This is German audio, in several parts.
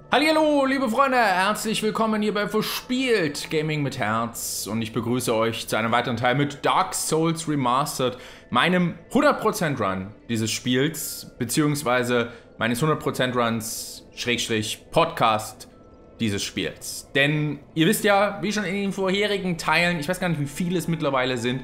Hallihallo, liebe Freunde, herzlich willkommen hier bei Verspielt Gaming mit Herz und ich begrüße euch zu einem weiteren Teil mit Dark Souls Remastered, meinem 100% Run dieses Spiels, beziehungsweise meines 100% Runs / Podcast dieses Spiels. Denn ihr wisst ja, wie schon in den vorherigen Teilen, ich weiß gar nicht, wie viele es mittlerweile sind,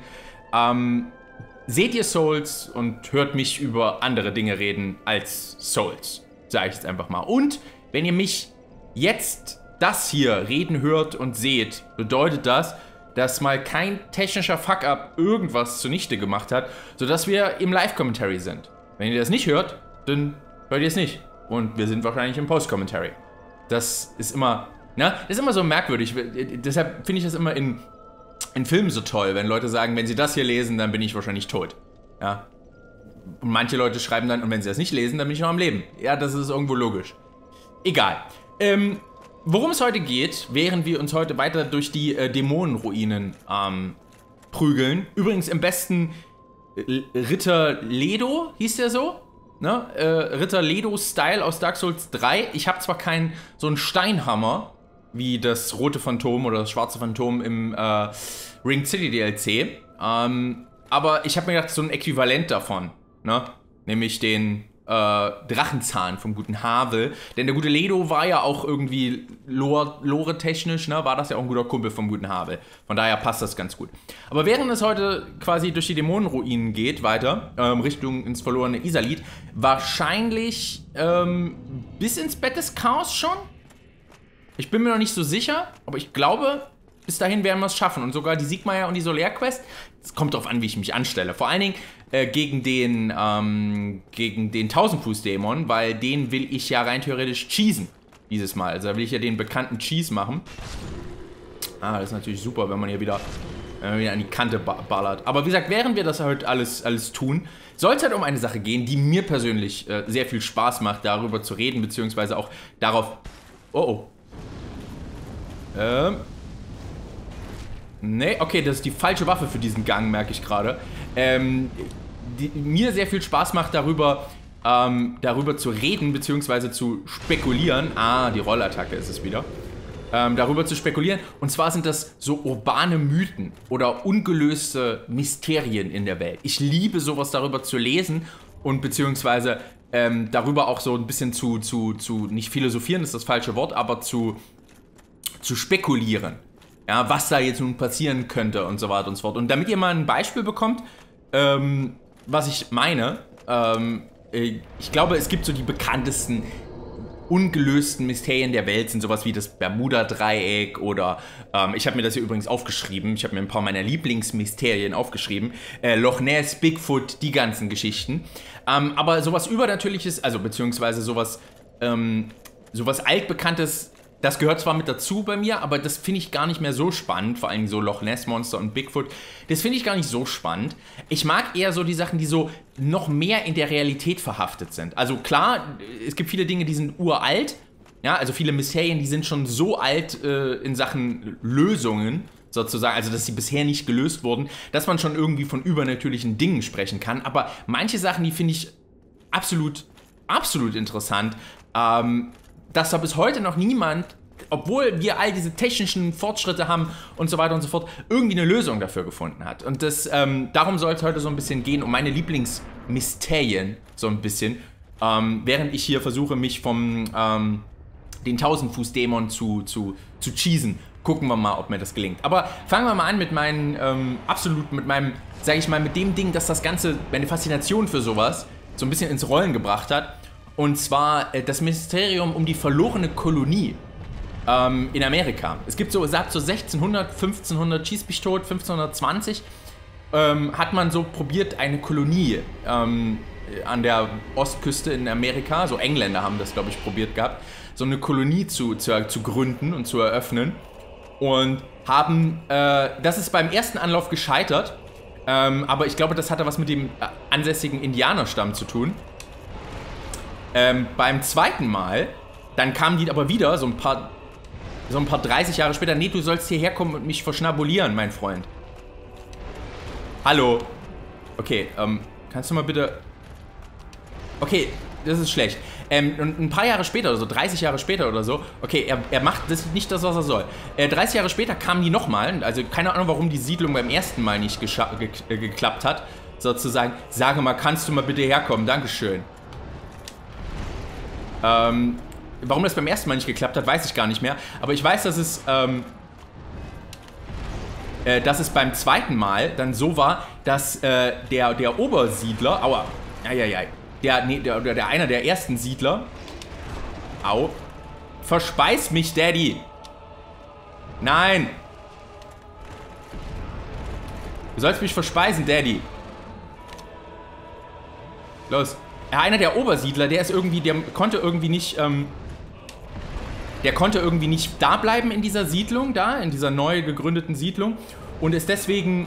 seht ihr Souls und hört mich über andere Dinge reden als Souls, sage ich jetzt einfach mal. Und wenn ihr mich jetzt das hier reden hört und seht, bedeutet das, dass mal kein technischer Fuck-up irgendwas zunichte gemacht hat, sodass wir im Live-Commentary sind. Wenn ihr das nicht hört, dann hört ihr es nicht. Und wir sind wahrscheinlich im Post-Commentary. Das ist immer, das ist immer so merkwürdig. Deshalb finde ich das immer in Filmen so toll, wenn Leute sagen, wenn sie das hier lesen, dann bin ich wahrscheinlich tot. Ja. Und manche Leute schreiben dann, und wenn sie das nicht lesen, dann bin ich noch am Leben. Ja, das ist irgendwo logisch. Egal. Worum es heute geht, während wir uns heute weiter durch die Dämonenruinen prügeln. Übrigens im besten Ritter Ledo, hieß der so? Ne? Ritter Ledo-Style aus Dark Souls 3. Ich habe zwar keinen so einen Steinhammer, wie das rote Phantom oder das schwarze Phantom im Ring City DLC, aber ich habe mir gedacht, so ein Äquivalent davon, ne? Nämlich den Drachenzahn vom guten Havel. Denn der gute Ledo war ja auch irgendwie lore-technisch, ne, war das ja auch ein guter Kumpel vom guten Havel. Von daher passt das ganz gut. Aber während es heute quasi durch die Dämonenruinen geht, weiter, Richtung ins verlorene Isalith, wahrscheinlich bis ins Bett des Chaos schon? Ich bin mir noch nicht so sicher, aber ich glaube, bis dahin werden wir es schaffen. Und sogar die Siegmeier und die Solar-Quest, es kommt darauf an, wie ich mich anstelle. Vor allen Dingen gegen den 1000-Fuß-Dämon, weil den will ich ja rein theoretisch cheesen dieses Mal. Also da will ich ja den bekannten Cheese machen. Das ist natürlich super, wenn man hier wieder an die Kante ballert. Aber wie gesagt, während wir das halt alles tun, soll es halt um eine Sache gehen, die mir persönlich sehr viel Spaß macht, darüber zu reden, beziehungsweise auch darauf... Nee, okay, das ist die falsche Waffe für diesen Gang, merke ich gerade. Mir sehr viel Spaß macht, darüber zu reden, beziehungsweise zu spekulieren. Die Rollattacke ist es wieder. Darüber zu spekulieren. Und zwar sind das so urbane Mythen oder ungelöste Mysterien in der Welt. Ich liebe sowas darüber zu lesen und beziehungsweise darüber auch so ein bisschen zu nicht philosophieren ist das falsche Wort, aber zu spekulieren. Ja, was da jetzt nun passieren könnte und so weiter und so fort. Und damit ihr mal ein Beispiel bekommt, was ich meine, ich glaube, es gibt so die bekanntesten ungelösten Mysterien der Welt, sind sowas wie das Bermuda-Dreieck oder, ich habe mir das hier übrigens aufgeschrieben, ich habe mir ein paar meiner Lieblingsmysterien aufgeschrieben, Loch Ness, Bigfoot, die ganzen Geschichten. Aber sowas Übernatürliches, also beziehungsweise sowas Altbekanntes, das gehört zwar mit dazu bei mir, aber das finde ich gar nicht mehr so spannend, vor allem so Loch Ness Monster und Bigfoot, das finde ich gar nicht so spannend. Ich mag eher so die Sachen, die so noch mehr in der Realität verhaftet sind. Also klar, es gibt viele Dinge, die sind uralt, ja, also viele Mysterien, die sind schon so alt in Sachen Lösungen, sozusagen, also dass sie bisher nicht gelöst wurden, dass man schon irgendwie von übernatürlichen Dingen sprechen kann, aber manche Sachen, die finde ich absolut interessant, dass da bis heute noch niemand, obwohl wir all diese technischen Fortschritte haben und so weiter und so fort, irgendwie eine Lösung dafür gefunden hat. Und darum soll es heute so ein bisschen gehen, um meine Lieblingsmysterien so ein bisschen, während ich hier versuche, mich vom den 1000-Fuß-Dämon zu cheesen. Gucken wir mal, ob mir das gelingt. Aber fangen wir mal an mit meinen, sag ich mal, mit dem Ding, dass das Ganze, meine Faszination für sowas so ein bisschen ins Rollen gebracht hat. Und zwar das Mysterium um die verlorene Kolonie in Amerika. Es gibt so, sagt so 1600, 1500, schieß mich tot, 1520, hat man so probiert, eine Kolonie an der Ostküste in Amerika, so Engländer haben das, glaube ich, probiert gehabt, so eine Kolonie zu gründen und zu eröffnen. Und haben, das ist beim ersten Anlauf gescheitert, aber ich glaube, das hatte was mit dem ansässigen Indianerstamm zu tun. Beim zweiten Mal, dann kamen die aber wieder, so ein paar 30 Jahre später, nee, du sollst hierher kommen und mich verschnabulieren, mein Freund. Hallo. Okay, kannst du mal bitte... Okay, das ist schlecht. Und ein paar Jahre später, oder so 30 Jahre später oder so, okay, er macht das nicht das, was er soll. 30 Jahre später kamen die nochmal, also keine Ahnung, warum die Siedlung beim ersten Mal nicht geklappt hat, sozusagen. Sage mal, kannst du mal bitte herkommen? Dankeschön. Warum das beim ersten Mal nicht geklappt hat, weiß ich gar nicht mehr. Aber ich weiß, dass es beim zweiten Mal dann so war, dass der Obersiedler, aua, einer der ersten Siedler, au, verspeis mich, Daddy. Nein. Du sollst mich verspeisen, Daddy. Los. Einer der Obersiedler, der konnte irgendwie nicht da bleiben in dieser Siedlung da, in dieser neu gegründeten Siedlung und ist deswegen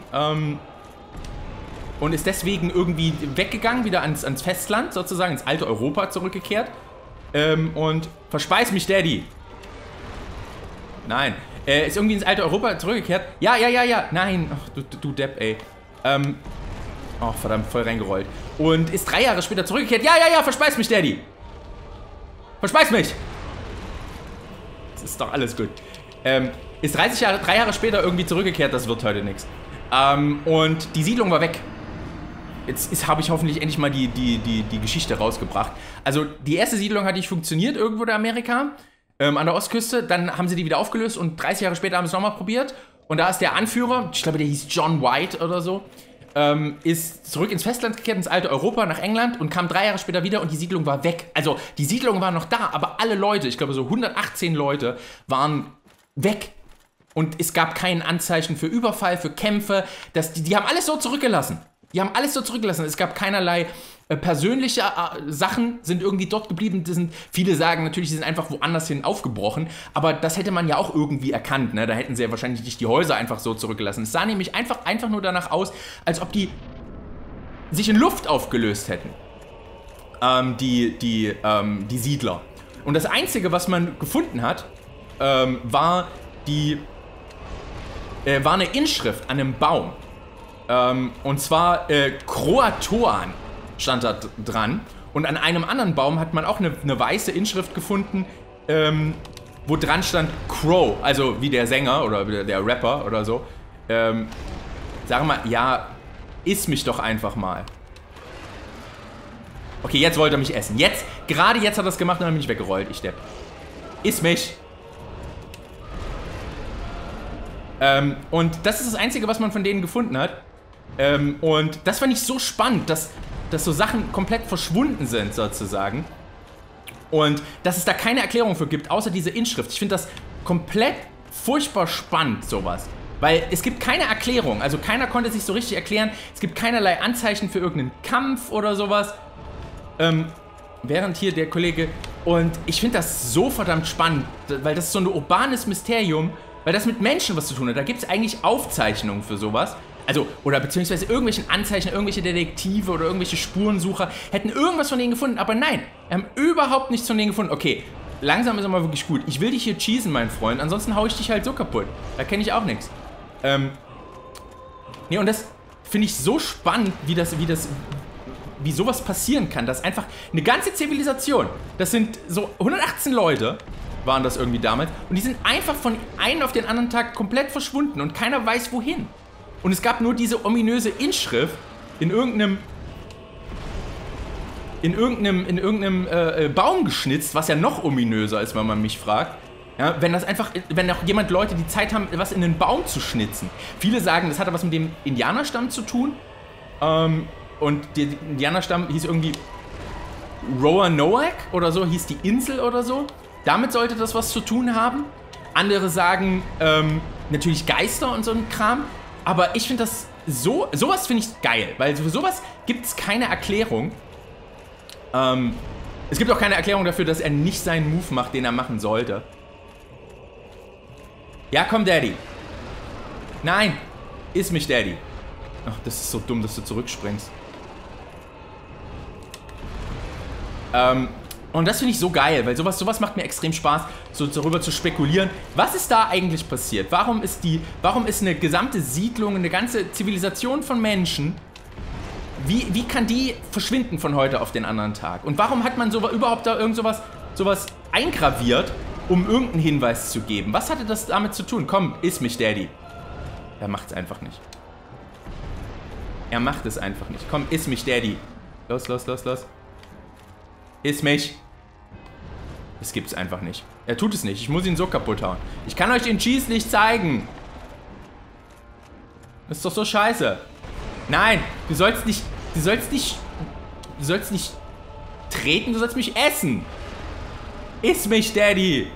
irgendwie weggegangen, wieder ans Festland, sozusagen, ins alte Europa zurückgekehrt. Und verspeis mich, Daddy. Nein. Ist irgendwie ins alte Europa zurückgekehrt. Ja. Nein. Ach, du Depp, ey. Oh, verdammt, voll reingerollt. Und ist 3 Jahre später zurückgekehrt. Ja, verspeis mich, Daddy. Verspeis mich. Das ist doch alles gut. Ist 3 Jahre später irgendwie zurückgekehrt. Das wird heute nichts. Und die Siedlung war weg. Jetzt habe ich hoffentlich endlich mal die Geschichte rausgebracht. Also die erste Siedlung hat nicht funktioniert irgendwo in Amerika, an der Ostküste. Dann haben sie die wieder aufgelöst und 30 Jahre später haben sie es nochmal probiert. Und da ist der Anführer, ich glaube der hieß John White oder so, ist zurück ins Festland gekehrt, ins alte Europa, nach England und kam 3 Jahre später wieder und die Siedlung war weg. Also die Siedlung war noch da, aber alle Leute, ich glaube so 118 Leute, waren weg. Und es gab kein Anzeichen für Überfall, für Kämpfe. Die haben alles so zurückgelassen. Es gab keinerlei persönliche Sachen, sind irgendwie dort geblieben. Viele sagen natürlich, sie sind einfach woanders hin aufgebrochen. Aber das hätte man ja auch irgendwie erkannt. Ne? Da hätten sie ja wahrscheinlich nicht die Häuser einfach so zurückgelassen. Es sah nämlich einfach nur danach aus, als ob die sich in Luft aufgelöst hätten. Die Siedler. Und das Einzige, was man gefunden hat, war eine Inschrift an einem Baum. Und zwar Croatoan stand da dran. Und an einem anderen Baum hat man auch eine weiße Inschrift gefunden, wo dran stand Crow, also wie der Sänger oder wie der Rapper oder so. Sag mal, ja, iss mich doch einfach mal. Okay, jetzt wollte er mich essen. Gerade jetzt hat er es gemacht und dann bin ich weggerollt, ich Depp. Iss mich. Und das ist das Einzige, was man von denen gefunden hat. Und das fand ich so spannend, dass so Sachen komplett verschwunden sind, sozusagen. Und dass es da keine Erklärung für gibt, außer diese Inschrift. Ich finde das komplett furchtbar spannend, sowas. Weil es gibt keine Erklärung, also keiner konnte sich so richtig erklären. Es gibt keinerlei Anzeichen für irgendeinen Kampf oder sowas. Während hier der Kollege... Und ich finde das so verdammt spannend, weil das ist so ein urbanes Mysterium, weil das mit Menschen was zu tun hat. Da gibt es eigentlich Aufzeichnungen für sowas. Also, oder beziehungsweise irgendwelchen Anzeichen, irgendwelche Detektive oder irgendwelche Spurensucher hätten irgendwas von denen gefunden. Aber nein, wir haben überhaupt nichts von denen gefunden. Okay, langsam ist aber wirklich gut. Ich will dich hier cheesen, mein Freund, ansonsten hau ich dich halt so kaputt. Da kenne ich auch nichts. Nee, und das finde ich so spannend, wie sowas passieren kann, dass einfach eine ganze Zivilisation, das sind so 118 Leute, waren das irgendwie damals, und die sind einfach von einem auf den anderen Tag komplett verschwunden und keiner weiß wohin. Und es gab nur diese ominöse Inschrift in irgendeinem Baum geschnitzt, was ja noch ominöser ist, wenn man mich fragt. Ja, wenn auch jemand Leute die Zeit haben, was in den Baum zu schnitzen. Viele sagen, das hatte was mit dem Indianerstamm zu tun. Und der Indianerstamm hieß irgendwie Roanoke oder so, hieß die Insel oder so. Damit sollte das was zu tun haben. Andere sagen natürlich Geister und so ein Kram. Aber ich finde das sowas finde ich geil, weil für sowas gibt es keine Erklärung. Es gibt auch keine Erklärung dafür, dass er nicht seinen Move macht, den er machen sollte. Ja, komm, Daddy. Nein, iss mich, Daddy. Ach, das ist so dumm, dass du zurückspringst. Und das finde ich so geil, weil sowas macht mir extrem Spaß, so darüber zu spekulieren. Was ist da eigentlich passiert? Warum ist eine gesamte Siedlung, eine ganze Zivilisation von Menschen Wie kann die verschwinden von heute auf den anderen Tag? Und warum hat man so, überhaupt da irgend sowas eingraviert, um irgendeinen Hinweis zu geben? Was hatte das damit zu tun? Komm, iss mich, Daddy. Er macht's einfach nicht. Er macht es einfach nicht. Komm, iss mich, Daddy. Los, los, los, los. Iss mich. Das gibt's einfach nicht. Er tut es nicht. Ich muss ihn so kaputt hauen. Ich kann euch den Cheese nicht zeigen. Das ist doch so scheiße. Nein, du sollst nicht treten, du sollst mich essen. Iss mich, Daddy.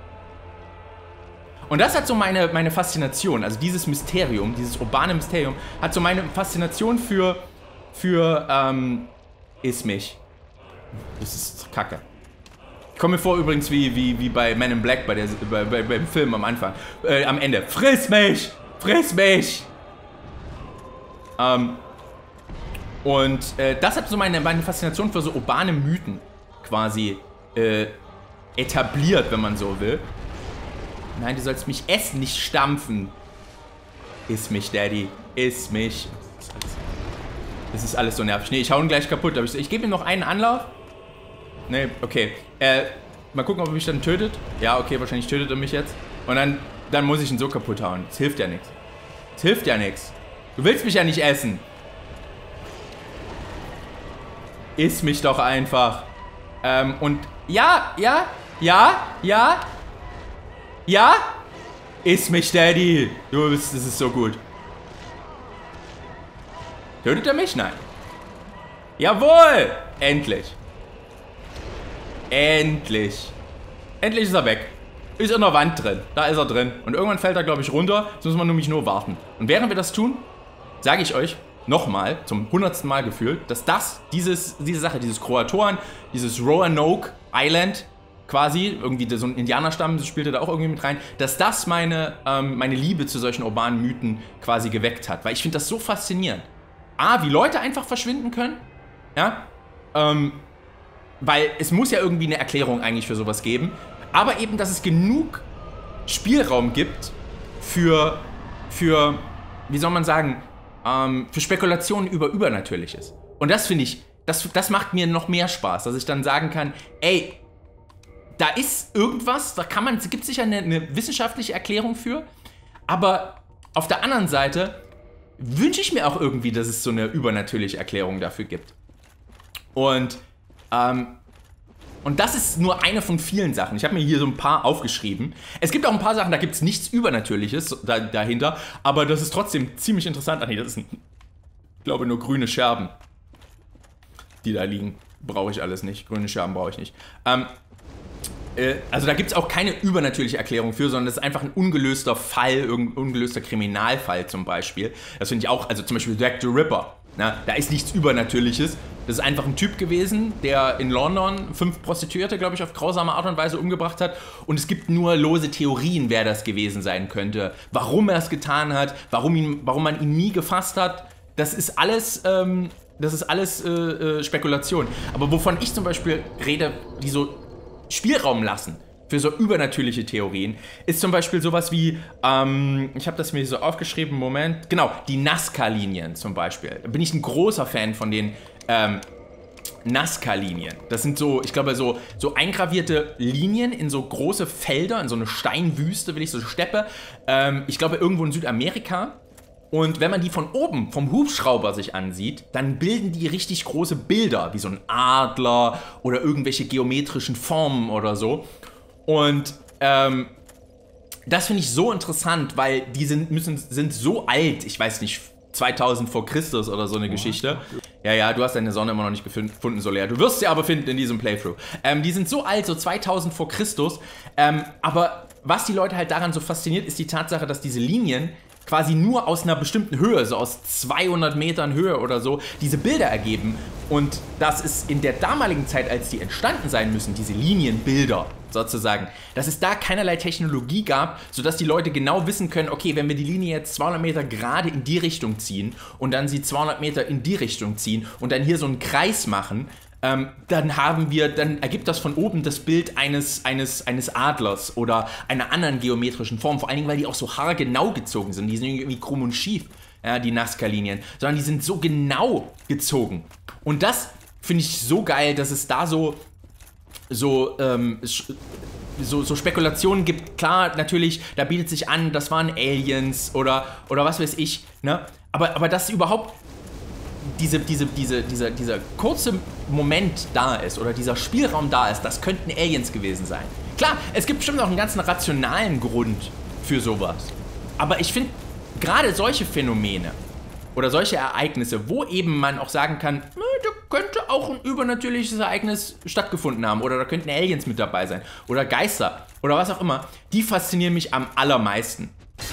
Und das hat so meine Faszination, also dieses Mysterium, dieses urbane Mysterium, hat so meine Faszination für iss mich. Das ist kacke. Ich komme mir vor übrigens wie bei Men in Black, beim Film am Anfang, am Ende. Friss mich! Friss mich! Und das hat so meine Faszination für so urbane Mythen quasi etabliert, wenn man so will. Nein, du sollst mich essen, nicht stampfen. Iss mich, Daddy. Iss mich. Das ist alles so nervig. Nee, ich hau ihn gleich kaputt. Ich gebe ihm noch einen Anlauf. Nee, okay. Mal gucken, ob er mich dann tötet. Ja, okay, wahrscheinlich tötet er mich jetzt. Und dann muss ich ihn so kaputt hauen. Das hilft ja nichts. Das hilft ja nichts. Du willst mich ja nicht essen. Iss mich doch einfach. Und ja. Iss mich, Daddy. Das ist so gut. Tötet er mich? Nein. Jawohl. Endlich. Endlich. Endlich ist er weg. Ist in der Wand drin. Da ist er drin. Und irgendwann fällt er, glaube ich, runter. Jetzt müssen wir nämlich nur warten. Und während wir das tun, sage ich euch nochmal, zum 100. Mal gefühlt, dass diese Sache, dieses Kroatoren, dieses Roanoke Island, quasi, irgendwie so ein Indianerstamm, das spielte da auch irgendwie mit rein, dass das meine Liebe zu solchen urbanen Mythen quasi geweckt hat. Weil ich finde das so faszinierend. Wie Leute einfach verschwinden können. Ja. Weil es muss ja irgendwie eine Erklärung eigentlich für sowas geben. Aber eben, dass es genug Spielraum gibt für wie soll man sagen, für Spekulationen über Übernatürliches. Und das finde ich, das macht mir noch mehr Spaß, dass ich dann sagen kann, ey, da ist irgendwas, es gibt sicher eine wissenschaftliche Erklärung für, aber auf der anderen Seite wünsche ich mir auch irgendwie, dass es so eine übernatürliche Erklärung dafür gibt. Und das ist nur eine von vielen Sachen. Ich habe mir hier so ein paar aufgeschrieben. Es gibt auch ein paar Sachen, da gibt es nichts Übernatürliches dahinter, aber das ist trotzdem ziemlich interessant. Ach nee, das sind, ich glaube, nur grüne Scherben, die da liegen. Brauche ich alles nicht. Grüne Scherben brauche ich nicht. Also da gibt es auch keine übernatürliche Erklärung für, sondern das ist einfach ein ungelöster Fall, irgendein ungelöster Kriminalfall zum Beispiel. Das finde ich auch, also zum Beispiel Jack the Ripper. Na, da ist nichts Übernatürliches. Das ist einfach ein Typ gewesen, der in London 5 Prostituierte, glaube ich, auf grausame Art und Weise umgebracht hat. Und es gibt nur lose Theorien, wer das gewesen sein könnte. Warum er es getan hat, warum man ihn nie gefasst hat. Das ist alles Spekulation. Aber wovon ich zum Beispiel rede, die so Spielraum lassen für so übernatürliche Theorien, ist zum Beispiel sowas wie, ich habe das mir so aufgeschrieben, Moment, genau, die Nazca-Linien zum Beispiel. Da bin ich ein großer Fan von den Nazca-Linien. Das sind so, ich glaube, so eingravierte Linien in so große Felder, in so eine Steinwüste, will ich so Steppe. Ich glaube, irgendwo in Südamerika. Und wenn man die von oben, vom Hubschrauber sich ansieht, dann bilden die richtig große Bilder, wie so ein Adler oder irgendwelche geometrischen Formen oder so. Und das finde ich so interessant, weil die sind so alt, ich weiß nicht, 2000 vor Christus oder so eine Geschichte. Ja, du hast deine Sonne immer noch nicht gefunden, Soler. Du wirst sie aber finden in diesem Playthrough. Die sind so alt, so 2000 vor Christus. Aber was die Leute halt daran so fasziniert, ist die Tatsache, dass diese Linien quasi nur aus einer bestimmten Höhe, so aus 200 Metern Höhe oder so, diese Bilder ergeben. Und das ist in der damaligen Zeit, als die entstanden sein müssen, diese Linienbilder sozusagen, dass es da keinerlei Technologie gab, sodass die Leute genau wissen können, okay, wenn wir die Linie jetzt 200 Meter gerade in die Richtung ziehen und dann sie 200 Meter in die Richtung ziehen und dann hier so einen Kreis machen, dann ergibt das von oben das Bild eines Adlers oder einer anderen geometrischen Form, vor allen Dingen, weil die auch so haargenau gezogen sind, die sind irgendwie krumm und schief. ja, die Nazca-Linien, sondern die sind so genau gezogen. Und das finde ich so geil, dass es da so Spekulationen gibt. Klar, natürlich, da bietet sich an, das waren Aliens oder was weiß ich, ne? Aber dass überhaupt dieser kurze Moment da ist oder dieser Spielraum da ist, das könnten Aliens gewesen sein. Klar, es gibt bestimmt auch einen ganzen rationalen Grund für sowas. Aber ich finde, gerade solche Phänomene oder solche Ereignisse, wo eben man auch sagen kann, da könnte auch ein übernatürliches Ereignis stattgefunden haben oder da könnten Aliens mit dabei sein oder Geister oder was auch immer, die faszinieren mich am allermeisten.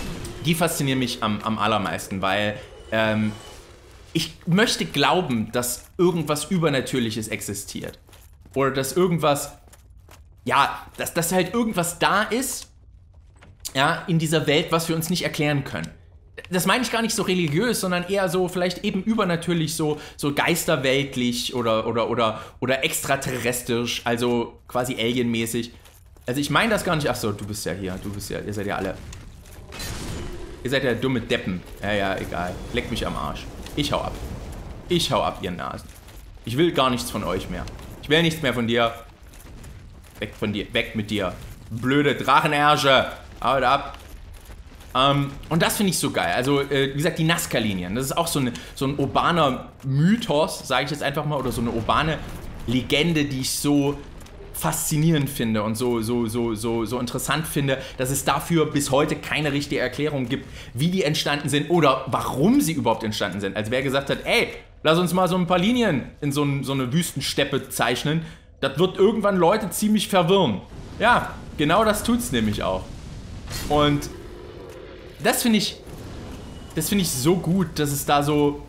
Weil ich möchte glauben, dass irgendwas Übernatürliches existiert. Oder dass irgendwas, ja, dass halt irgendwas da ist, ja, in dieser Welt, was wir uns nicht erklären können. Das meine ich gar nicht so religiös, sondern eher so vielleicht eben übernatürlich, so geisterweltlich oder extraterrestrisch, also quasi alienmäßig. Also ich meine das gar nicht, achso, ihr seid ja alle. Ihr seid ja dumme Deppen. Ja, egal. Leckt mich am Arsch. Ich hau ab, ihr Nasen. Ich will gar nichts von euch mehr. Ich will nichts mehr von dir. Weg von dir, weg mit dir. Blöde Drachenersche. Haut ab. Und das finde ich so geil. Also, wie gesagt, die Nazca-Linien. Das ist auch so ein urbaner Mythos, sage ich jetzt einfach mal, oder so eine urbane Legende, die ich so faszinierend finde und so interessant finde, dass es dafür bis heute keine richtige Erklärung gibt, wie die entstanden sind oder warum sie überhaupt entstanden sind. Also wer gesagt hat, ey, lass uns mal so ein paar Linien in so eine Wüstensteppe zeichnen, das wird irgendwann Leute ziemlich verwirren. Ja, genau das tut's nämlich auch. Und das finde ich so gut, dass es da so,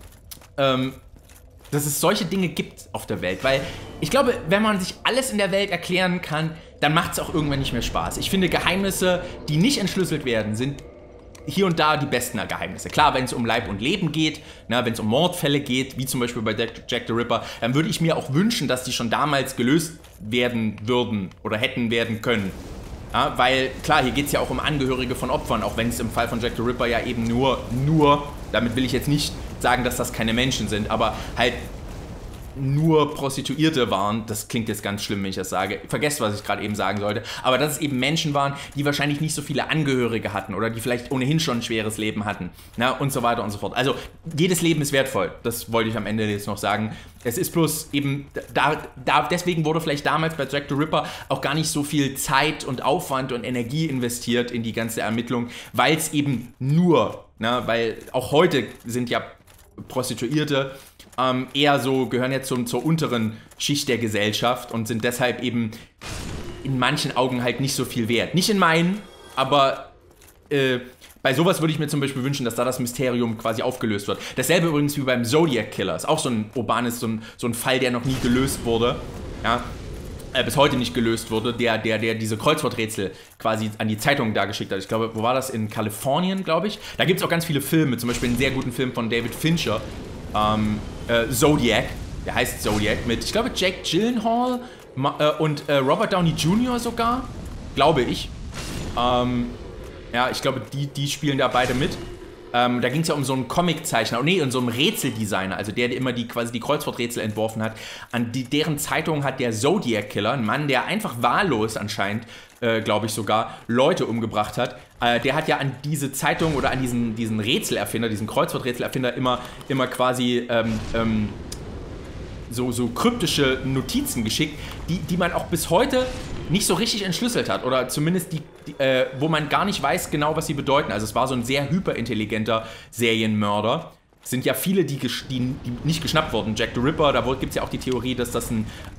dass es solche Dinge gibt auf der Welt, weil ich glaube, wenn man sich alles in der Welt erklären kann, dann macht es auch irgendwann nicht mehr Spaß. Ich finde, Geheimnisse, die nicht entschlüsselt werden, sind hier und da die besten Geheimnisse. Klar, wenn es um Leib und Leben geht, wenn es um Mordfälle geht, wie zum Beispiel bei Jack the Ripper, dann würde ich mir auch wünschen, dass die schon damals gelöst werden würden oder hätten werden können. Ja, weil, klar, hier geht es ja auch um Angehörige von Opfern, auch wenn es im Fall von Jack the Ripper ja eben nur, damit will ich jetzt nicht sagen, dass das keine Menschen sind, aber halt nur Prostituierte waren, das klingt jetzt ganz schlimm, wenn ich das sage, vergesst, was ich gerade eben sagen sollte, aber dass es eben Menschen waren, die wahrscheinlich nicht so viele Angehörige hatten oder die vielleicht ohnehin schon ein schweres Leben hatten, und so weiter und so fort. Also jedes Leben ist wertvoll, das wollte ich am Ende jetzt noch sagen. Es ist bloß eben, deswegen wurde vielleicht damals bei Jack the Ripper auch gar nicht so viel Zeit und Aufwand und Energie investiert in die ganze Ermittlung, weil es eben nur, weil auch heute sind ja Prostituierte eher so, gehören jetzt zur unteren Schicht der Gesellschaft und sind deshalb eben in manchen Augen halt nicht so viel wert. Nicht in meinen, aber bei sowas würde ich mir zum Beispiel wünschen, dass da das Mysterium quasi aufgelöst wird. Dasselbe übrigens wie beim Zodiac Killer. Ist auch so ein urbanes, so ein Fall, der noch nie gelöst wurde. Ja, bis heute nicht gelöst wurde, der diese Kreuzworträtsel quasi an die Zeitung da geschickt hat. Ich glaube, wo war das? In Kalifornien, glaube ich. Da gibt es auch ganz viele Filme, zum Beispiel einen sehr guten Film von David Fincher, Zodiac, der heißt Zodiac, mit, ich glaube, Jake Gyllenhaal und Robert Downey Jr. sogar, glaube ich. Ja, ich glaube, die spielen da beide mit. Da ging es ja um so einen Comiczeichner, um so einen Rätseldesigner, also der immer quasi die Kreuzworträtsel entworfen hat. Deren Zeitung hat der Zodiac Killer, ein Mann, der einfach wahllos anscheinend, glaube ich sogar, Leute umgebracht hat. Der hat ja an diese Zeitung oder an diesen Rätselerfinder, diesen Kreuzworträtselerfinder immer quasi so kryptische Notizen geschickt, die man auch bis heute nicht so richtig entschlüsselt hat oder zumindest wo man gar nicht weiß genau, was sie bedeuten. Also es war so ein sehr hyperintelligenter Serienmörder. Es sind ja viele, die nicht geschnappt wurden. Jack the Ripper, da gibt es ja auch die Theorie, dass das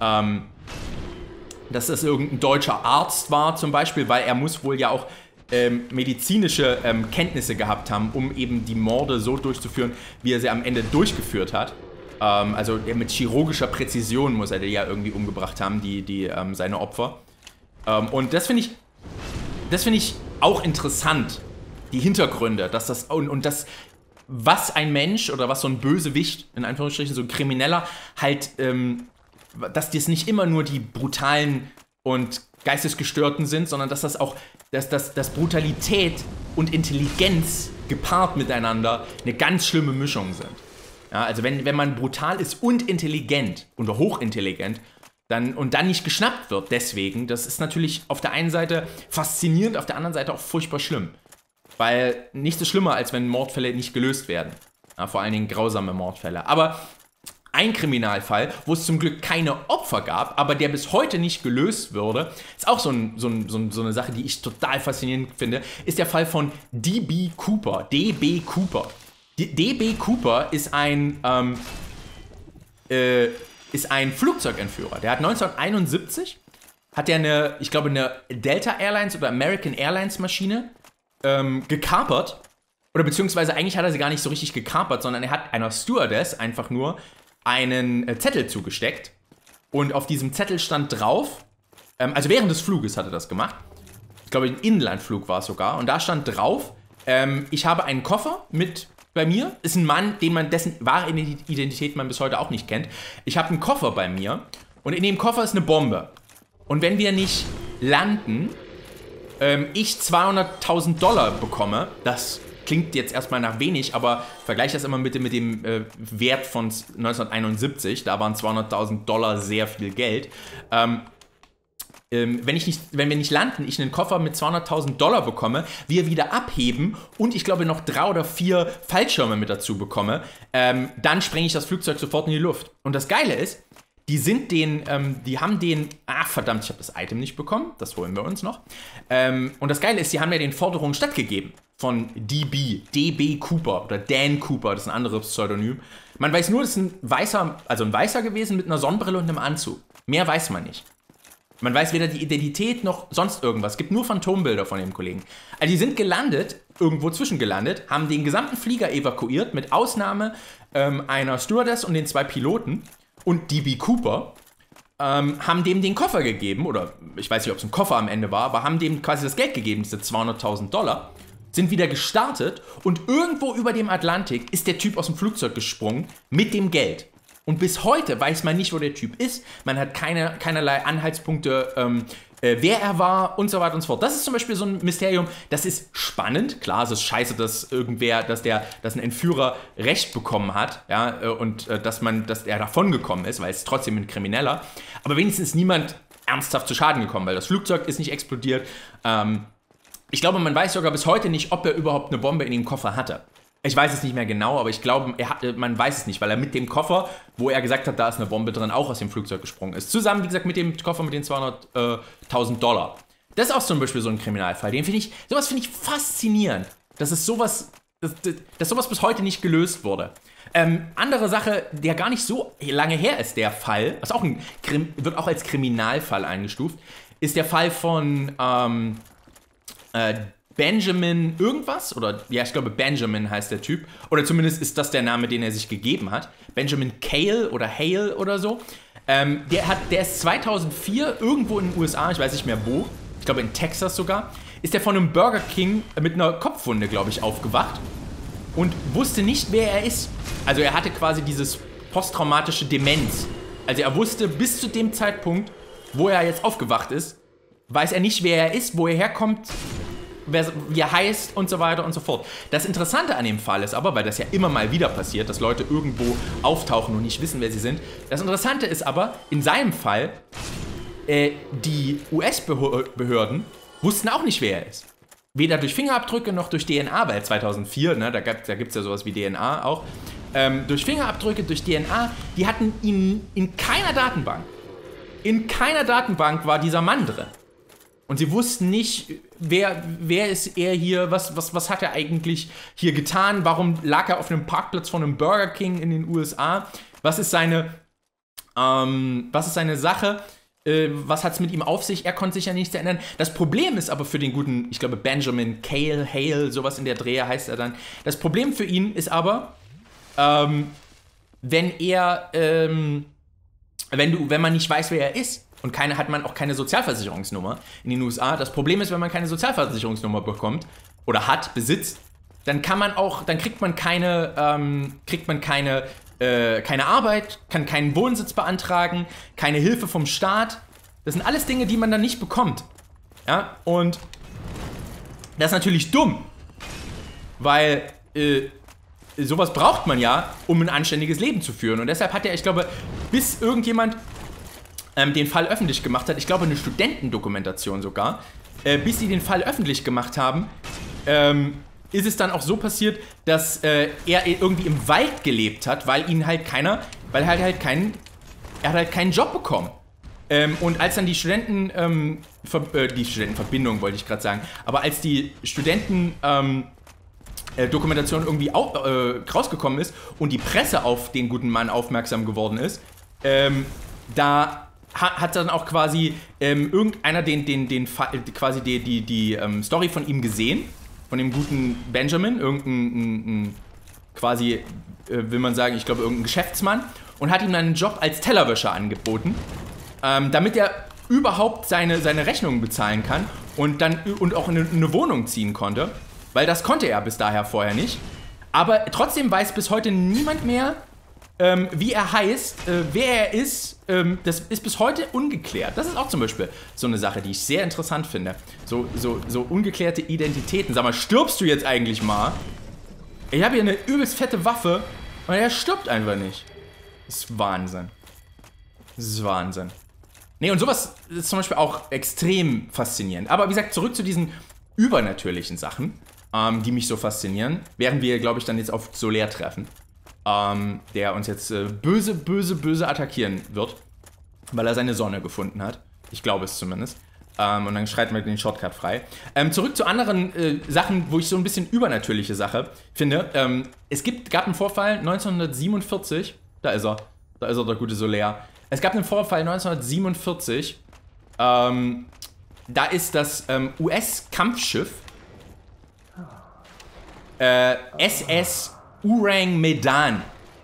irgendein deutscher Arzt war zum Beispiel, weil er muss wohl ja auch medizinische Kenntnisse gehabt haben, um eben die Morde so durchzuführen, wie er sie am Ende durchgeführt hat. Also mit chirurgischer Präzision muss er die ja irgendwie umgebracht haben, seine Opfer. Und das finde ich auch interessant, die Hintergründe, dass das und das, was ein Mensch oder was so ein Bösewicht, in Anführungsstrichen, so ein Krimineller, halt, dass das nicht immer nur die brutalen und Geistesgestörten sind, sondern dass das auch, dass Brutalität und Intelligenz gepaart miteinander eine ganz schlimme Mischung sind. Ja, also wenn man brutal ist und intelligent oder hochintelligent, und dann nicht geschnappt wird deswegen, das ist natürlich auf der einen Seite faszinierend, auf der anderen Seite auch furchtbar schlimm. Weil nichts ist schlimmer, als wenn Mordfälle nicht gelöst werden. Ja, vor allen Dingen grausame Mordfälle. Aber ein Kriminalfall, wo es zum Glück keine Opfer gab, aber der bis heute nicht gelöst wurde, ist auch so eine Sache, die ich total faszinierend finde, ist der Fall von D.B. Cooper. D.B. Cooper. D.B. Cooper ist ein Flugzeugentführer. Der hat 1971, hat er ich glaube eine Delta Airlines oder American Airlines Maschine gekapert. Oder beziehungsweise eigentlich hat er sie gar nicht so richtig gekapert, sondern er hat einer Stewardess einfach nur einen Zettel zugesteckt. Und auf diesem Zettel stand drauf, also während des Fluges hat er das gemacht. Ich glaube, ein Inlandflug war es sogar. Und da stand drauf, ich habe einen Koffer mit bei mir. Ist ein Mann, dessen wahre Identität man bis heute auch nicht kennt. Ich habe einen Koffer bei mir und in dem Koffer ist eine Bombe. Und wenn wir nicht landen, ich $200.000 bekomme, das klingt jetzt erstmal nach wenig, aber vergleiche das immer mit dem Wert von 1971, da waren $200.000 sehr viel Geld. Wenn wir nicht landen, ich einen Koffer mit $200.000 bekomme, wir wieder abheben und ich glaube noch 3 oder 4 Fallschirme mit dazu bekomme, dann sprenge ich das Flugzeug sofort in die Luft. Und das Geile ist, die haben den, verdammt, ich habe das Item nicht bekommen, das holen wir uns noch. Und das Geile ist, die haben ja den Forderungen stattgegeben von D.B. Cooper oder Dan Cooper, das ist ein anderes Pseudonym. Man weiß nur, das ist ein Weißer gewesen mit einer Sonnenbrille und einem Anzug. Mehr weiß man nicht. Man weiß weder die Identität noch sonst irgendwas. Es gibt nur Phantombilder von dem Kollegen. Also die sind gelandet, irgendwo zwischengelandet, haben den gesamten Flieger evakuiert, mit Ausnahme einer Stewardess und den 2 Piloten und D.B. Cooper, haben dem den Koffer gegeben, oder ich weiß nicht, ob es ein Koffer am Ende war, aber haben dem quasi das Geld gegeben, diese $200.000, sind wieder gestartet und irgendwo über dem Atlantik ist der Typ aus dem Flugzeug gesprungen mit dem Geld. Und bis heute weiß man nicht, wo der Typ ist. Man hat keinerlei Anhaltspunkte, wer er war und so weiter und so fort. Das ist zum Beispiel so ein Mysterium, das ist spannend. Klar, es ist scheiße, dass dass ein Entführer Recht bekommen hat, ja, und dass er davongekommen ist, weil es trotzdem ein Krimineller. Aber wenigstens ist niemand ernsthaft zu Schaden gekommen, weil das Flugzeug ist nicht explodiert. Ich glaube, man weiß sogar bis heute nicht, ob er überhaupt eine Bombe in dem Koffer hatte. Ich weiß es nicht mehr genau, aber ich glaube, man weiß es nicht, weil er mit dem Koffer, wo er gesagt hat, da ist eine Bombe drin, auch aus dem Flugzeug gesprungen ist. Zusammen, wie gesagt, mit dem Koffer mit den $200.000. Das ist auch zum Beispiel so ein Kriminalfall. Sowas finde ich faszinierend, dass sowas bis heute nicht gelöst wurde. Andere Sache, der gar nicht so lange her ist, der Fall, was auch wird auch als Kriminalfall eingestuft, ist der Fall von Benjamin irgendwas, oder ja, ich glaube Benjamin heißt der Typ, oder zumindest ist das der Name, den er sich gegeben hat. Benjamin Cale oder Hale oder so. Der ist 2004 irgendwo in den USA, ich weiß nicht mehr wo, ich glaube in Texas sogar, ist der von einem Burger King mit einer Kopfwunde, glaube ich, aufgewacht und wusste nicht, wer er ist. Also er hatte quasi dieses posttraumatische Demenz. Also er wusste bis zu dem Zeitpunkt, wo er jetzt aufgewacht ist, weiß er nicht, wer er ist, wo er herkommt, wie er heißt und so weiter und so fort. Das Interessante an dem Fall ist aber, weil das ja immer mal wieder passiert, dass Leute irgendwo auftauchen und nicht wissen, wer sie sind. Das Interessante ist aber, in seinem Fall, die US-Behörden wussten auch nicht, wer er ist. Weder durch Fingerabdrücke noch durch DNA, weil 2004, ne, da gibt es ja sowas wie DNA auch. Durch Fingerabdrücke, durch DNA, die hatten ihn in keiner Datenbank. In keiner Datenbank war dieser Mann drin. Und sie wussten nicht, wer ist er hier, was hat er eigentlich hier getan, warum lag er auf einem Parkplatz von einem Burger King in den USA, was ist seine Sache, was hat es mit ihm auf sich, er konnte sich ja nichts erinnern. Das Problem ist aber für den guten, ich glaube Benjamin Cale, Hale, sowas in der Drehe heißt er dann, das Problem für ihn ist aber, wenn man nicht weiß, wer er ist, und hat man auch keine Sozialversicherungsnummer in den USA. Das Problem ist, wenn man keine Sozialversicherungsnummer bekommt oder besitzt, dann kriegt man keine Arbeit, kann keinen Wohnsitz beantragen, keine Hilfe vom Staat. Das sind alles Dinge, die man dann nicht bekommt. Ja, und das ist natürlich dumm, weil sowas braucht man ja, um ein anständiges Leben zu führen. Und deshalb hat er, ich glaube, bis irgendjemand den Fall öffentlich gemacht hat, ich glaube eine Studentendokumentation sogar, bis sie den Fall öffentlich gemacht haben, ist es dann auch so passiert, dass er irgendwie im Wald gelebt hat, weil ihn halt keiner, weil er hat halt keinen Job bekommen. Und als dann die Studentenverbindung wollte ich gerade sagen, aber als die Dokumentation irgendwie rausgekommen ist und die Presse auf den guten Mann aufmerksam geworden ist, da hat dann auch quasi irgendeiner quasi die Story von ihm gesehen, von dem guten Benjamin, irgendein quasi, will man sagen, ich glaube irgendein Geschäftsmann, und hat ihm dann einen Job als Tellerwäscher angeboten, damit er überhaupt seine Rechnungen bezahlen kann und auch in eine Wohnung ziehen konnte, weil das konnte er bis daher vorher nicht. Aber trotzdem weiß bis heute niemand mehr, wie er heißt, wer er ist. Das ist bis heute ungeklärt. Das ist auch zum Beispiel so eine Sache, die ich sehr interessant finde. So ungeklärte Identitäten. Sag mal, stirbst du jetzt eigentlich mal? Ich habe hier eine übelst fette Waffe und er stirbt einfach nicht. Das ist Wahnsinn. Das ist Wahnsinn. Nee, und sowas ist zum Beispiel auch extrem faszinierend. Aber wie gesagt, zurück zu diesen übernatürlichen Sachen, die mich so faszinieren, während wir, glaube ich, dann jetzt auf Solaire treffen. Der uns jetzt böse attackieren wird, weil er seine Sonne gefunden hat. Ich glaube es zumindest. Und dann schreiten wir den Shortcut frei. Zurück zu anderen Sachen, wo ich so ein bisschen übernatürliche Sache finde. Gab einen Vorfall 1947. Da ist er, der gute Solaire. Es gab einen Vorfall 1947. Da ist das US-Kampfschiff SS Orang Medan.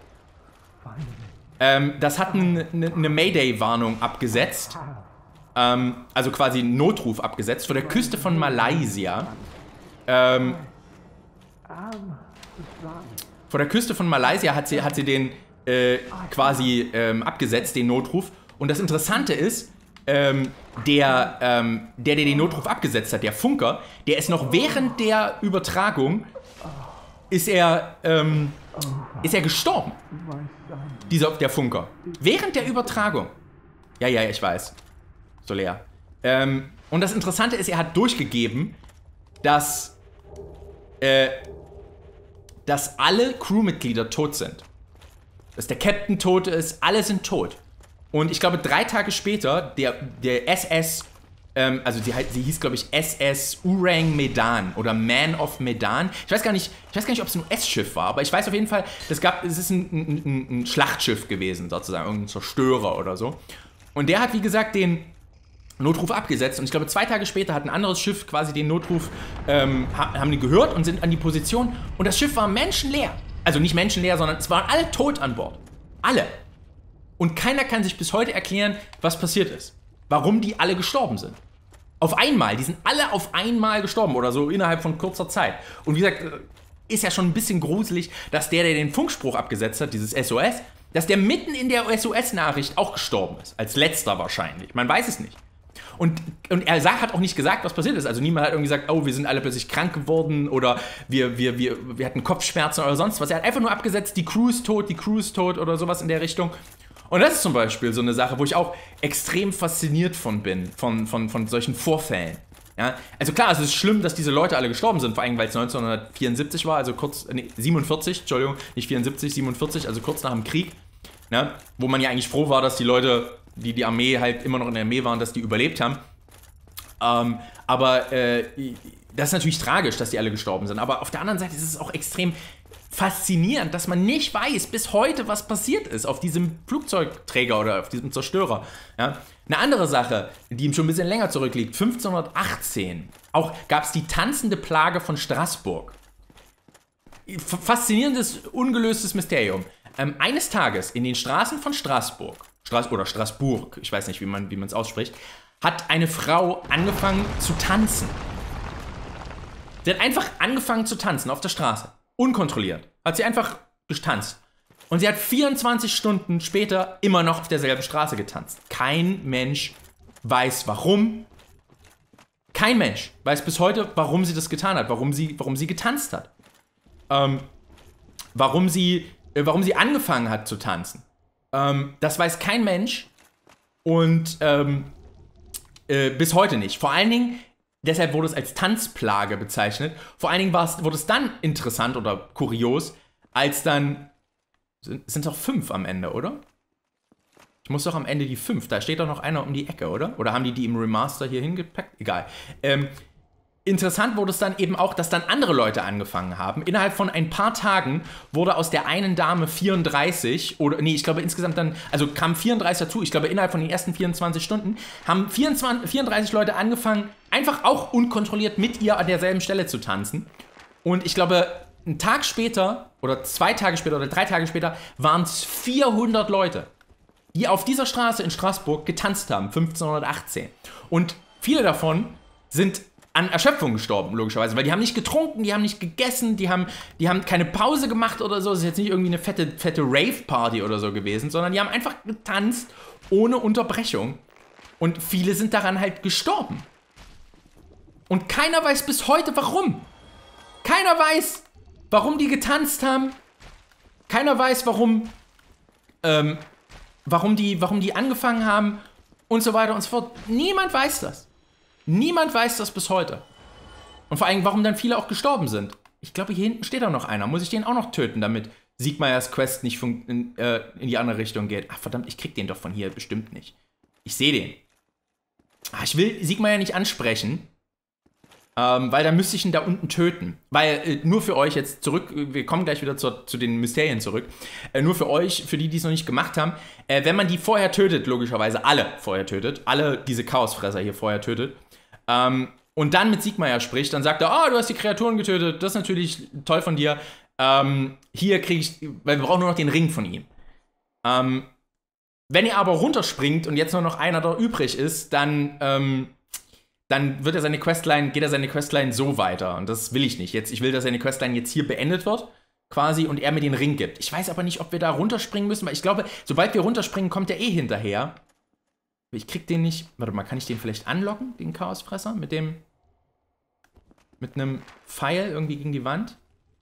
Das hat eine Mayday-Warnung abgesetzt. Also quasi einen Notruf abgesetzt vor der Küste von Malaysia. Vor der Küste von Malaysia hat sie den quasi abgesetzt, den Notruf. Und das Interessante ist, der den Notruf abgesetzt hat, der Funker, der ist noch während der Übertragung ist er gestorben. Der Funker. Während der Übertragung. Ja, ich weiß. Solaire. Und das Interessante ist, er hat durchgegeben, dass alle Crewmitglieder tot sind. Dass der Captain tot ist, alle sind tot. Und ich glaube, 3 Tage später, der SS, also sie hieß, glaube ich, SS Orang Medan oder Man of Medan. Ich weiß gar nicht, ob es ein US-Schiff war, aber ich weiß auf jeden Fall, es ist ein Schlachtschiff gewesen, sozusagen, irgendein Zerstörer oder so. Und der hat, wie gesagt, den Notruf abgesetzt und ich glaube, 2 Tage später hat ein anderes Schiff quasi den Notruf, haben die gehört und sind an die Position und das Schiff war menschenleer. Also nicht menschenleer, sondern es waren alle tot an Bord. Alle. Und keiner kann sich bis heute erklären, was passiert ist. Warum die alle gestorben sind. Auf einmal, die sind alle auf einmal gestorben oder so innerhalb von kurzer Zeit. Und wie gesagt, ist ja schon ein bisschen gruselig, dass der den Funkspruch abgesetzt hat, dieses SOS, dass der mitten in der SOS-Nachricht auch gestorben ist. Als letzter wahrscheinlich. Man weiß es nicht. Und er hat auch nicht gesagt, was passiert ist. Also niemand hat irgendwie gesagt, oh, wir sind alle plötzlich krank geworden oder wir hatten Kopfschmerzen oder sonst was. Er hat einfach nur abgesetzt, die Crew ist tot oder sowas in der Richtung. Und das ist zum Beispiel so eine Sache, wo ich auch extrem fasziniert bin, von solchen Vorfällen. Ja? Also klar, es ist schlimm, dass diese Leute alle gestorben sind, vor allem weil es 1974 war, also 47, Entschuldigung, nicht 74, 47, also kurz nach dem Krieg. Ja? Wo man ja eigentlich froh war, dass die Leute, die Armee halt immer noch in der Armee waren, dass die überlebt haben. Aber das ist natürlich tragisch, dass die alle gestorben sind. Aber auf der anderen Seite ist es auch extrem faszinierend, dass man nicht weiß bis heute, was passiert ist auf diesem Flugzeugträger oder auf diesem Zerstörer. Ja? Eine andere Sache, die schon ein bisschen länger zurückliegt, 1518, auch gab es die tanzende Plage von Straßburg. Faszinierendes, ungelöstes Mysterium. Eines Tages in den Straßen von Straßburg, oder Straßburg, ich weiß nicht, wie man es ausspricht, hat eine Frau angefangen zu tanzen. Sie hat einfach angefangen zu tanzen auf der Straße. Unkontrolliert. Hat sie einfach getanzt. Und sie hat 24 Stunden später immer noch auf derselben Straße getanzt. Kein Mensch weiß warum. Kein Mensch weiß bis heute, warum sie das getan hat, warum sie getanzt hat. warum sie angefangen hat zu tanzen. Das weiß kein Mensch und bis heute nicht. Vor allen Dingen, deshalb wurde es als Tanzplage bezeichnet. Vor allen Dingen wurde es dann interessant oder kurios, als dann, sind es doch 5 am Ende, oder? Ich muss doch am Ende die 5, da steht doch noch einer um die Ecke, oder? Oder haben die im Remaster hier hingepackt? Egal. Interessant wurde es dann eben auch, dass dann andere Leute angefangen haben. Innerhalb von ein paar Tagen wurde aus der einen Dame 34, oder nee, ich glaube insgesamt dann, also kamen 34 dazu, ich glaube innerhalb von den ersten 24 Stunden, haben 34 Leute angefangen, einfach auch unkontrolliert mit ihr an derselben Stelle zu tanzen. Und ich glaube, einen Tag später, oder 2 Tage später, oder 3 Tage später, waren es 400 Leute, die auf dieser Straße in Straßburg getanzt haben, 1518. Und viele davon sind an Erschöpfung gestorben, logischerweise, weil die haben nicht getrunken, die haben nicht gegessen, die haben keine Pause gemacht oder so. Es ist jetzt nicht irgendwie eine fette Rave-Party oder so gewesen, sondern die haben einfach getanzt ohne Unterbrechung. Und viele sind daran halt gestorben. Und keiner weiß bis heute, warum. Keiner weiß, warum die getanzt haben. Keiner weiß, warum die angefangen haben und so weiter und so fort. Niemand weiß das. Niemand weiß das bis heute. Und vor allem, warum dann viele auch gestorben sind. Ich glaube, hier hinten steht auch noch einer. Muss ich den auch noch töten, damit Siegmeyers Quest nicht in die andere Richtung geht? Ach verdammt, ich krieg den doch von hier bestimmt nicht. Ich sehe den. Ich will Siegmeyer nicht ansprechen, weil dann müsste ich ihn da unten töten. Weil, nur für euch jetzt zurück, wir kommen gleich wieder zu den Mysterien zurück, nur für euch, für die es noch nicht gemacht haben, wenn man die vorher tötet, logischerweise alle vorher tötet, alle diese Chaosfresser hier vorher tötet, und dann mit Siegmeyer spricht, dann sagt er, du hast die Kreaturen getötet, das ist natürlich toll von dir, hier kriege ich, weil wir brauchen nur noch den Ring von ihm. Wenn ihr aber runterspringt und jetzt nur noch einer da übrig ist, dann geht er seine Questline so weiter. Und das will ich nicht. Ich will, dass seine Questline jetzt hier beendet wird, quasi, und er mir den Ring gibt. Ich weiß aber nicht, ob wir da runterspringen müssen, weil ich glaube, sobald wir runterspringen, kommt er hinterher. Ich krieg den nicht. Warte mal, kann ich den vielleicht anlocken, den Chaosfresser? Mit einem Pfeil irgendwie gegen die Wand?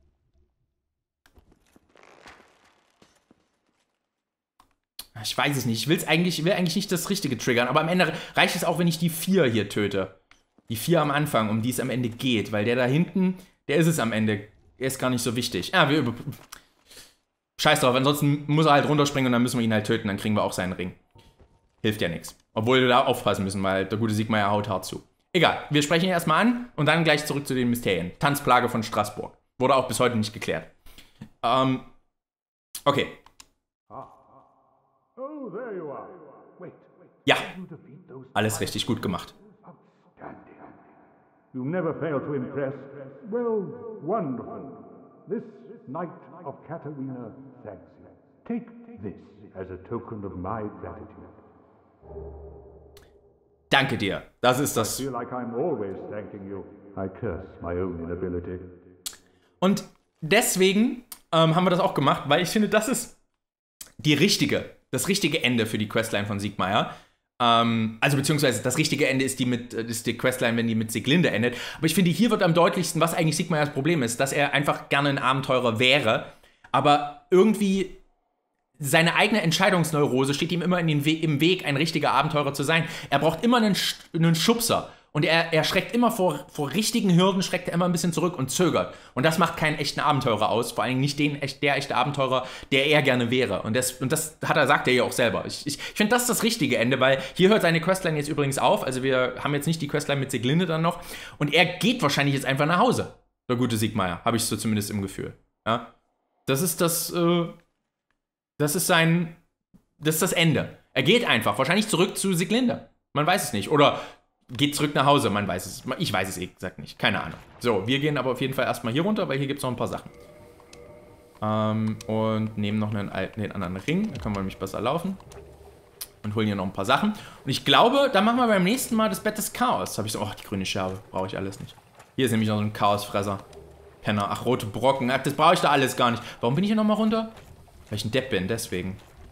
Ich weiß es nicht. Ich will eigentlich nicht das Richtige triggern, aber am Ende reicht es auch, wenn ich die 4 hier töte. Die 4 am Anfang, um die es am Ende geht, weil der da hinten, der ist es am Ende. Der ist gar nicht so wichtig. Scheiß drauf, ansonsten muss er halt runterspringen und dann müssen wir ihn halt töten, dann kriegen wir auch seinen Ring. Hilft ja nichts. Obwohl wir da aufpassen müssen, weil der gute Siegmeyer haut hart zu. Egal, wir sprechen ihn erstmal an und dann gleich zurück zu den Mysterien. Tanzplage von Straßburg. Wurde auch bis heute nicht geklärt. Okay. Ja, alles richtig gut gemacht. You never fail to impress. Well, wonderful. This Knight of Katarina thanks you. Take this as a token of my gratitude. Danke dir. Das ist das. I feel like I'm always thanking you. I curse my own inability. Und deswegen haben wir das auch gemacht, weil ich finde, das ist das richtige Ende für die Questline von Siegmeyer. Also beziehungsweise das richtige Ende ist die Questline, wenn die mit Sieglinde endet. Aber ich finde, hier wird am deutlichsten, was eigentlich Siegmeyers Problem ist, dass er einfach gerne ein Abenteurer wäre, aber irgendwie seine eigene Entscheidungsneurose steht ihm immer im Weg, ein richtiger Abenteurer zu sein. Er braucht immer einen Schubser. Und er schreckt immer vor richtigen Hürden, schreckt er immer ein bisschen zurück und zögert. Und das macht keinen echten Abenteurer aus. Vor allem nicht der echte Abenteurer, der er gerne wäre. Und das sagt er ja auch selber. Ich finde, das ist das richtige Ende, weil hier hört seine Questline jetzt übrigens auf. Also wir haben jetzt nicht die Questline mit Sieglinde dann noch. Und er geht wahrscheinlich jetzt einfach nach Hause. Der gute Siegmeyer, habe ich so zumindest im Gefühl. Ja? Das ist das Ende. Er geht einfach, wahrscheinlich zurück zu Sieglinde. Man weiß es nicht. Oder geht zurück nach Hause, man weiß es. Ich weiß es gesagt nicht, keine Ahnung. So, wir gehen aber auf jeden Fall erstmal hier runter, weil hier gibt es noch ein paar Sachen. Und nehmen noch den anderen Ring, dann können wir nämlich besser laufen. Und holen hier noch ein paar Sachen. Und ich glaube, da machen wir beim nächsten Mal das Bett des Chaos. Habe ich so, die grüne Scherbe, brauche ich alles nicht. Hier ist nämlich noch so ein Chaosfresser. Penner, rote Brocken, das brauche ich da alles gar nicht. Warum bin ich hier nochmal runter? Weil ich ein Depp bin, deswegen.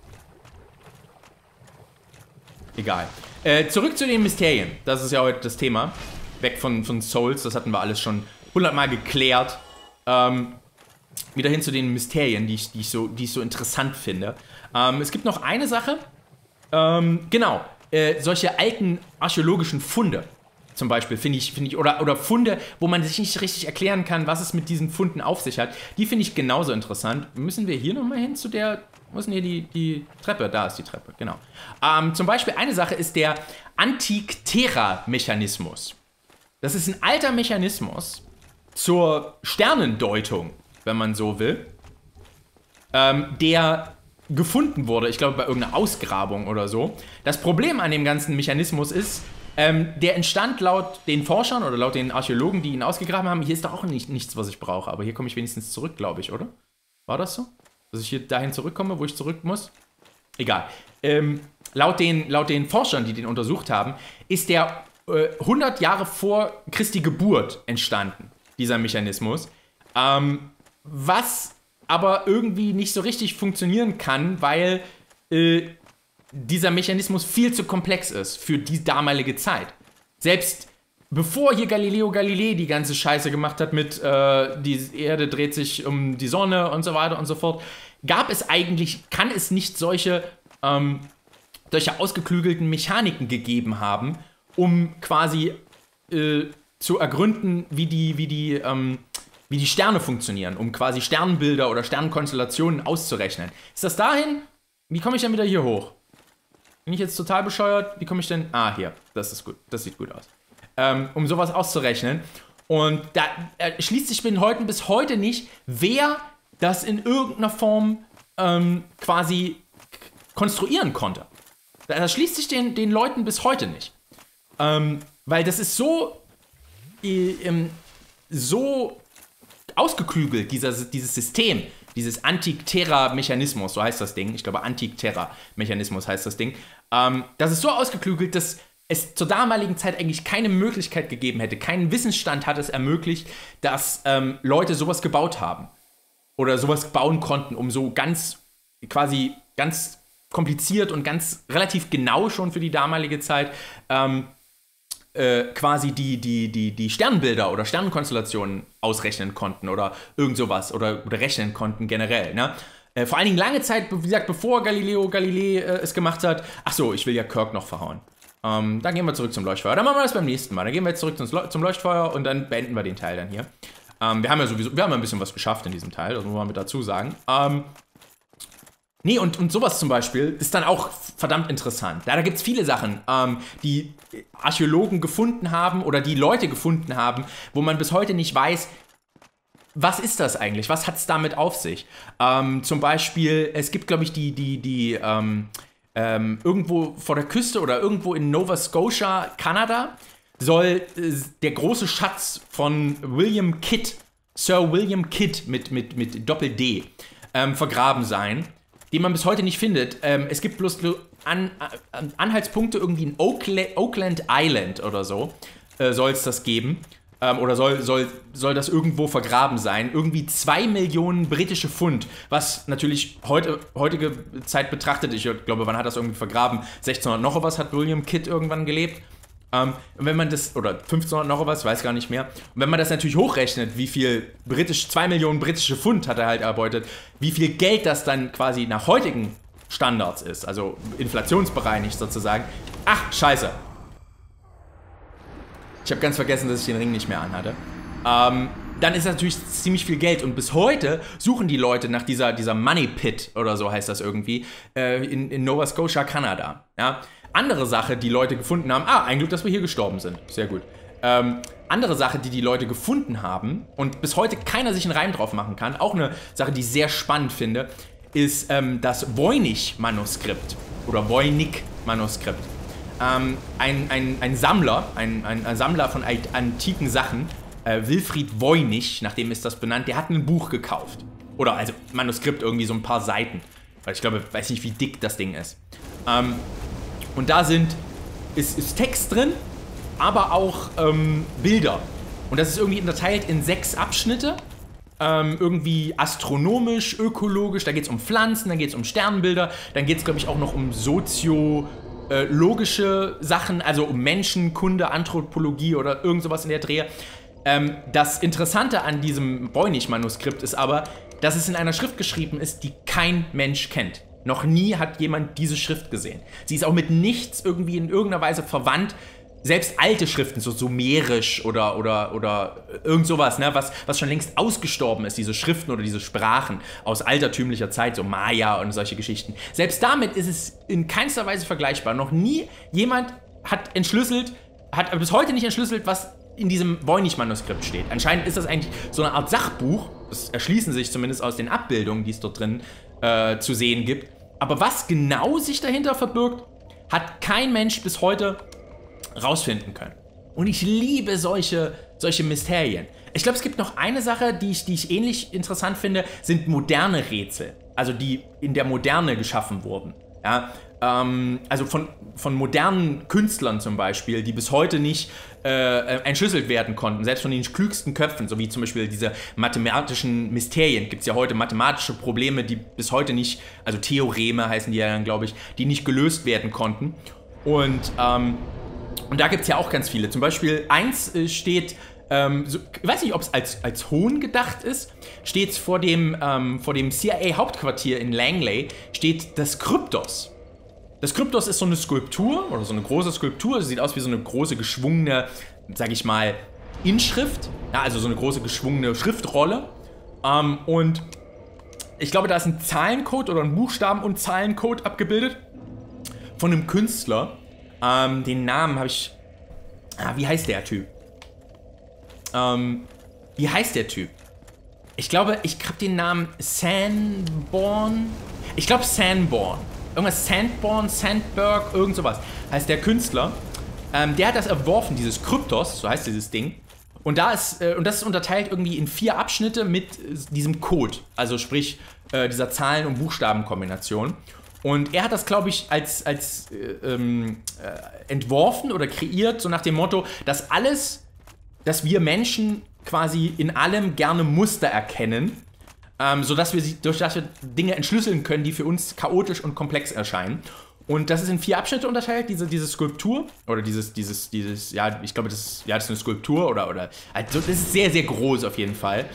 Egal. Zurück zu den Mysterien. Das ist ja heute das Thema. Weg von Souls, das hatten wir alles schon 100-mal geklärt. wieder hin zu den Mysterien, die ich so interessant finde. Es gibt noch eine Sache. Genau. Solche alten archäologischen Funde. Zum Beispiel, finde ich, oder Funde, wo man sich nicht richtig erklären kann, was es mit diesen Funden auf sich hat. Die finde ich genauso interessant. Müssen wir hier nochmal hin zu der, wo ist denn hier die Treppe? Da ist die Treppe, genau. Zum Beispiel eine Sache ist der Antikythera-Mechanismus. Das ist ein alter Mechanismus zur Sternendeutung, wenn man so will, der gefunden wurde, ich glaube bei irgendeiner Ausgrabung oder so. Das Problem an dem ganzen Mechanismus ist, der entstand laut den Forschern oder laut den Archäologen, die ihn ausgegraben haben. Hier ist doch auch nichts, was ich brauche. Aber hier komme ich wenigstens zurück, glaube ich, oder? War das so? Dass ich hier dahin zurückkomme, wo ich zurück muss? Egal. Laut den Forschern, die den untersucht haben, ist der 100 Jahre vor Christi Geburt entstanden, dieser Mechanismus. Was aber irgendwie nicht so richtig funktionieren kann, weil dieser Mechanismus viel zu komplex ist für die damalige Zeit. Selbst bevor hier Galileo Galilei die ganze Scheiße gemacht hat mit die Erde dreht sich um die Sonne und so weiter und so fort, kann es nicht solche ausgeklügelten Mechaniken gegeben haben, um quasi zu ergründen, wie die Sterne funktionieren, um quasi Sternbilder oder Sternkonstellationen auszurechnen. Ist das dahin? Wie komme ich denn wieder hier hoch? Bin ich jetzt total bescheuert? Wie komme ich denn? Ah, hier. Das ist gut. Das sieht gut aus. Um sowas auszurechnen. Und da schließt sich bis heute nicht, wer das in irgendeiner Form quasi konstruieren konnte. Das schließt sich den Leuten bis heute nicht. Weil das ist so ausgeklügelt, dieses System, dieses Antikythera-Mechanismus, so heißt das Ding. Ich glaube, Antikythera-Mechanismus heißt das Ding. Das ist so ausgeklügelt, dass es zur damaligen Zeit eigentlich keine Möglichkeit gegeben hätte. Kein Wissensstand hat es ermöglicht, dass Leute sowas gebaut haben. Oder sowas bauen konnten, um so ganz kompliziert und ganz relativ genau schon für die damalige Zeit quasi die Sternbilder oder Sternenkonstellationen ausrechnen konnten oder irgend sowas oder rechnen konnten generell, ne? Vor allen Dingen lange Zeit, wie gesagt, bevor Galileo Galilei es gemacht hat. Achso, ich will ja Kirk noch verhauen. Dann gehen wir zurück zum Leuchtfeuer. Dann machen wir das beim nächsten Mal. Dann gehen wir jetzt zurück zum Leuchtfeuer und dann beenden wir den Teil dann hier. Wir haben ja ein bisschen was geschafft in diesem Teil, das muss man mit dazu sagen. Nee, und sowas zum Beispiel ist dann auch verdammt interessant. Da gibt es viele Sachen, die Archäologen gefunden haben oder die Leute gefunden haben, wo man bis heute nicht weiß, was ist das eigentlich? Was hat es damit auf sich? Zum Beispiel, es gibt, glaube ich, irgendwo vor der Küste oder irgendwo in Nova Scotia, Kanada, soll der große Schatz von William Kidd, Sir William Kidd mit Doppel-D, vergraben sein, den man bis heute nicht findet. Es gibt bloß Anhaltspunkte irgendwie in Oakland Island oder so, soll es das geben. Oder soll das irgendwo vergraben sein. Irgendwie 2 Millionen britische Pfund, was natürlich heutige Zeit betrachtet, ich glaube, wann hat das irgendwie vergraben? 1600 noch was hat William Kidd irgendwann gelebt. Und wenn man das, oder 1500 noch was, weiß gar nicht mehr. Und wenn man das natürlich hochrechnet, wie viel 2 Millionen britische Pfund hat er halt erbeutet, wie viel Geld das dann quasi nach heutigen Standards ist, also inflationsbereinigt sozusagen. Ach, scheiße. Ich habe ganz vergessen, dass ich den Ring nicht mehr anhatte. Dann ist das natürlich ziemlich viel Geld. Und bis heute suchen die Leute nach dieser Money Pit oder so heißt das irgendwie, in Nova Scotia, Kanada. Ja? Andere Sache, die Leute gefunden haben, ein Glück, dass wir hier gestorben sind. Sehr gut. Andere Sache, die Leute gefunden haben und bis heute keiner sich einen Reim drauf machen kann, auch eine Sache, die ich sehr spannend finde, ist das Voynich-Manuskript oder Voynich-Manuskript. Ein Sammler, ein Sammler von antiken Sachen, Wilfried Voynich, nach dem ist das benannt, der hat ein Buch gekauft. Oder also Manuskript, irgendwie so ein paar Seiten. Weil ich glaube, ich weiß nicht, wie dick das Ding ist. Und da ist Text drin, aber auch Bilder. Und das ist irgendwie unterteilt in 6 Abschnitte. Irgendwie astronomisch, ökologisch, da geht es um Pflanzen, dann geht es um Sternbilder, dann geht es, glaube ich, auch noch um logische Sachen, also um Menschenkunde, Anthropologie oder irgend sowas in der Drehe. Das Interessante an diesem Voynich-Manuskript ist aber, dass es in einer Schrift geschrieben ist, die kein Mensch kennt. Noch nie hat jemand diese Schrift gesehen. Sie ist auch mit nichts irgendwie in irgendeiner Weise verwandt. Selbst alte Schriften, so sumerisch oder irgend sowas, ne, was schon längst ausgestorben ist, diese Schriften oder diese Sprachen aus altertümlicher Zeit, so Maya und solche Geschichten. Selbst damit ist es in keinster Weise vergleichbar. Noch nie jemand hat bis heute nicht entschlüsselt, was in diesem Voynich-Manuskript steht. Anscheinend ist das eigentlich so eine Art Sachbuch, das erschließen sich zumindest aus den Abbildungen, die es dort drin zu sehen gibt. Aber was genau sich dahinter verbirgt, hat kein Mensch bis heute rausfinden können. Und ich liebe solche Mysterien. Ich glaube, es gibt noch eine Sache, die ich ähnlich interessant finde, sind moderne Rätsel. Also die in der Moderne geschaffen wurden. Ja? Also von modernen Künstlern zum Beispiel, die bis heute nicht entschlüsselt werden konnten, selbst von den klügsten Köpfen, so wie zum Beispiel diese mathematischen Mysterien. Gibt es ja heute mathematische Probleme, die bis heute nicht, also Theoreme heißen die ja dann, glaube ich, die nicht gelöst werden konnten. Und da gibt es ja auch ganz viele. Zum Beispiel eins steht, ich weiß nicht, ob es als Hohn gedacht ist, steht vor dem CIA-Hauptquartier in Langley, steht das Kryptos. Das Kryptos ist so eine Skulptur oder so eine große Skulptur. Sie sieht aus wie so eine große geschwungene, sag ich mal, Inschrift. Ja, also so eine große geschwungene Schriftrolle. Und ich glaube, da ist ein Zahlencode oder ein Buchstaben- und Zahlencode abgebildet von einem Künstler. Den Namen habe ich... wie heißt der Typ? Ich glaube, ich habe den Namen Sanborn. Ich glaube Sanborn. Irgendwas Sandborn, Sandberg, irgend sowas. Heißt der Künstler. Der hat das entworfen, dieses Kryptos, so heißt dieses Ding. Und das ist unterteilt irgendwie in 4 Abschnitte mit diesem Code. Also sprich, dieser Zahlen- und Buchstabenkombination. Und er hat das, glaube ich, als entworfen oder kreiert, so nach dem Motto, dass wir Menschen quasi in allem gerne Muster erkennen, sodass wir Dinge entschlüsseln können, die für uns chaotisch und komplex erscheinen. Und das ist in 4 Abschnitte unterteilt, diese Skulptur, oder ja, ich glaube, das ist eine Skulptur, oder also das ist sehr, sehr groß auf jeden Fall.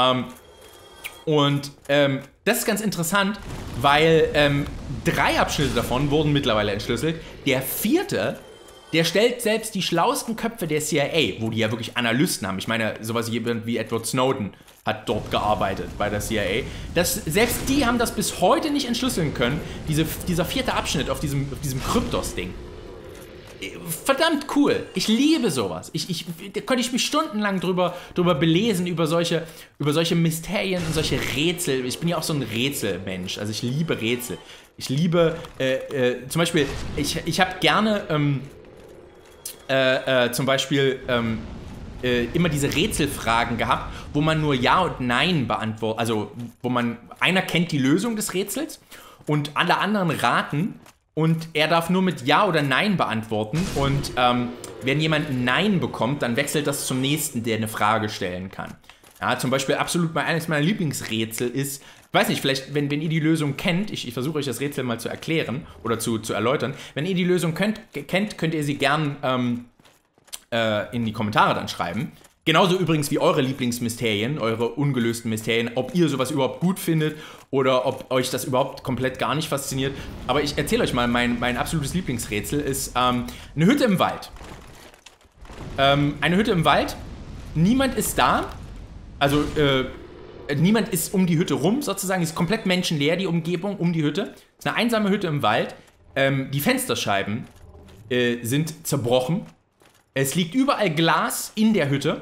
Das ist ganz interessant, weil 3 Abschnitte davon wurden mittlerweile entschlüsselt. Der 4., der stellt selbst die schlauesten Köpfe der CIA, wo die ja wirklich Analysten haben. Ich meine, sowas wie Edward Snowden hat dort gearbeitet bei der CIA. Selbst die haben das bis heute nicht entschlüsseln können, dieser 4. Abschnitt auf diesem Kryptos-Ding. Verdammt cool. Ich liebe sowas. Da könnte ich mich stundenlang drüber belesen, über solche Mysterien und solche Rätsel. Ich bin ja auch so ein Rätselmensch. Also ich liebe Rätsel. Ich liebe, zum Beispiel, ich habe gerne, zum Beispiel, immer diese Rätselfragen gehabt, wo man nur Ja und Nein beantwortet. Also, einer kennt die Lösung des Rätsels und alle anderen raten. Und er darf nur mit Ja oder Nein beantworten. Und wenn jemand ein Nein bekommt, dann wechselt das zum nächsten, der eine Frage stellen kann. Ja, zum Beispiel eines meiner Lieblingsrätsel ist, ich weiß nicht, vielleicht, wenn ihr die Lösung kennt, ich versuche euch das Rätsel mal zu erklären oder zu erläutern. Wenn ihr die Lösung kennt, könnt ihr sie gern in die Kommentare dann schreiben. Genauso übrigens wie eure Lieblingsmysterien, eure ungelösten Mysterien, ob ihr sowas überhaupt gut findet oder ob euch das überhaupt komplett gar nicht fasziniert. Aber ich erzähle euch mal, mein absolutes Lieblingsrätsel ist eine Hütte im Wald. Eine Hütte im Wald, niemand ist da, also niemand ist um die Hütte rum sozusagen, ist komplett menschenleer, die Umgebung um die Hütte. Es ist eine einsame Hütte im Wald, die Fensterscheiben sind zerbrochen, es liegt überall Glas in der Hütte.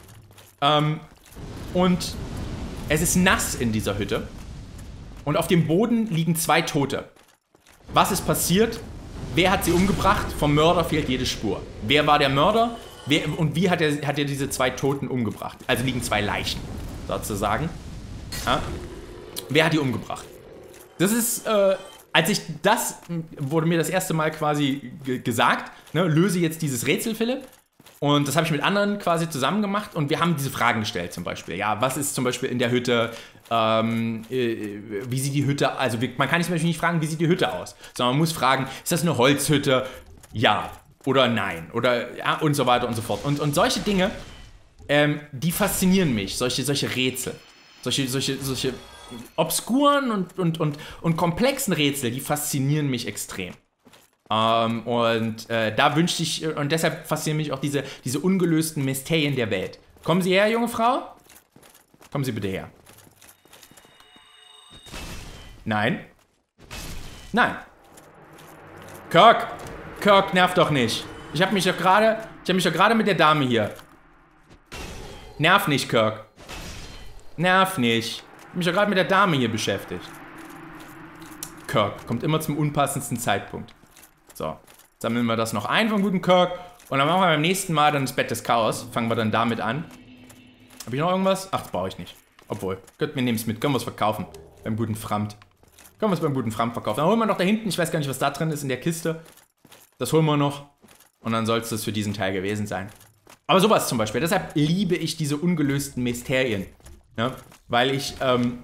Und es ist nass in dieser Hütte. Und auf dem Boden liegen 2 Tote. Was ist passiert? Wer hat sie umgebracht? Vom Mörder fehlt jede Spur. Wer war der Mörder? Und wie hat er diese 2 Toten umgebracht? Also liegen 2 Leichen, sozusagen. Ja? Wer hat die umgebracht? Das ist, wurde mir das erste Mal quasi gesagt, ne, löse jetzt dieses Rätsel, Philipp. Und das habe ich mit anderen quasi zusammen gemacht und wir haben diese Fragen gestellt zum Beispiel. Ja, was ist zum Beispiel in der Hütte, wie sieht die Hütte, also man kann zum Beispiel nicht fragen, wie sieht die Hütte aus, sondern man muss fragen, ist das eine Holzhütte? Ja oder nein oder ja und so weiter und so fort. Und solche Dinge, die faszinieren mich, solche Rätsel. Solche obskuren und komplexen Rätsel, die faszinieren mich extrem. Da wünschte ich, und deshalb faszinieren mich auch diese ungelösten Mysterien der Welt. Kommen Sie her, junge Frau? Kommen Sie bitte her. Nein. Nein. Kirk, nerv doch nicht. Ich hab mich doch gerade mit der Dame hier. Nerv nicht, Kirk. Nerv nicht. Ich hab mich doch gerade mit der Dame hier beschäftigt. Kirk kommt immer zum unpassendsten Zeitpunkt. So, sammeln wir das noch ein vom guten Kirk. Und dann machen wir beim nächsten Mal dann das Bett des Chaos. Fangen wir dann damit an. Habe ich noch irgendwas? Ach, das brauche ich nicht. Obwohl, Gott, wir nehmen es mit. Können wir es verkaufen. Beim guten Framt. Können wir es beim guten Framt verkaufen. Dann holen wir noch da hinten, ich weiß gar nicht, was da drin ist in der Kiste. Das holen wir noch. Und dann soll es das für diesen Teil gewesen sein. Aber sowas zum Beispiel. Deshalb liebe ich diese ungelösten Mysterien. Ja? Weil ich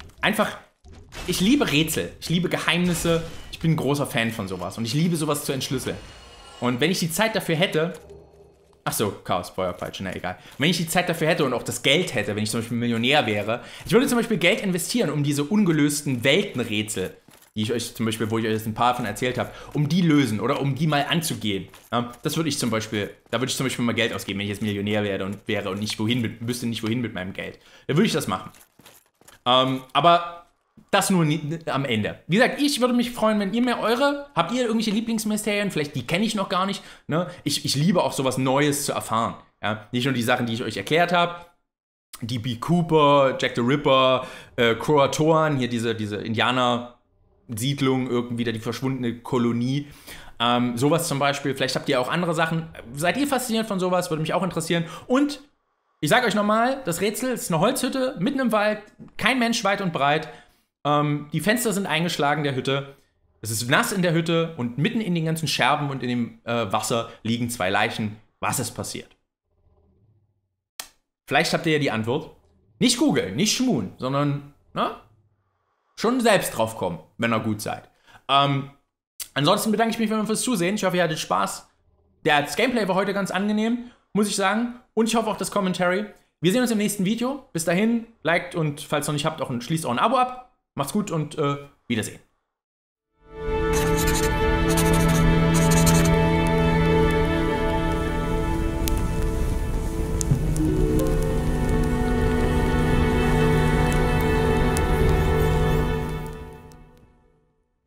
ich liebe Rätsel. Ich liebe Geheimnisse. Ich bin ein großer Fan von sowas. Und ich liebe sowas zu entschlüsseln. Und wenn ich die Zeit dafür hätte... Achso, Chaos, Feuerpeitsche, na egal. Wenn ich die Zeit dafür hätte und auch das Geld hätte, wenn ich zum Beispiel Millionär wäre, ich würde zum Beispiel Geld investieren, um diese ungelösten Weltenrätsel, die ich euch zum Beispiel, wo ich euch jetzt ein paar von erzählt habe, um die lösen oder um die mal anzugehen. Ja, das würde ich zum Beispiel, da würde ich zum Beispiel mal Geld ausgeben, wenn ich jetzt Millionär wäre und wüsste nicht wohin mit meinem Geld. Dann würde ich das machen. Aber das nur am Ende. Wie gesagt, ich würde mich freuen, wenn ihr mir habt ihr irgendwelche Lieblingsmysterien? Vielleicht die kenne ich noch gar nicht. Ne? Ich liebe auch sowas Neues zu erfahren. Ja? Nicht nur die Sachen, die ich euch erklärt habe. D.B. Cooper, Jack the Ripper, Croatoan, hier diese Indianer-Siedlung, irgendwie wieder die verschwundene Kolonie. Sowas zum Beispiel. Vielleicht habt ihr auch andere Sachen. Seid ihr fasziniert von sowas? Würde mich auch interessieren. Und ich sage euch nochmal, das Rätsel ist eine Holzhütte, mitten im Wald, kein Mensch weit und breit. Die Fenster sind eingeschlagen der Hütte. Es ist nass in der Hütte und mitten in den ganzen Scherben und in dem Wasser liegen 2 Leichen. Was ist passiert? Vielleicht habt ihr ja die Antwort. Nicht googeln, nicht schmuhen, sondern schon selbst drauf kommen, wenn ihr gut seid. Ansonsten bedanke ich mich fürs Zusehen. Ich hoffe, ihr hattet Spaß. Das Gameplay war heute ganz angenehm, muss ich sagen. Und ich hoffe auch das Commentary. Wir sehen uns im nächsten Video. Bis dahin, liked und falls noch nicht habt, schließt auch ein Abo ab. Macht's gut und Wiedersehen.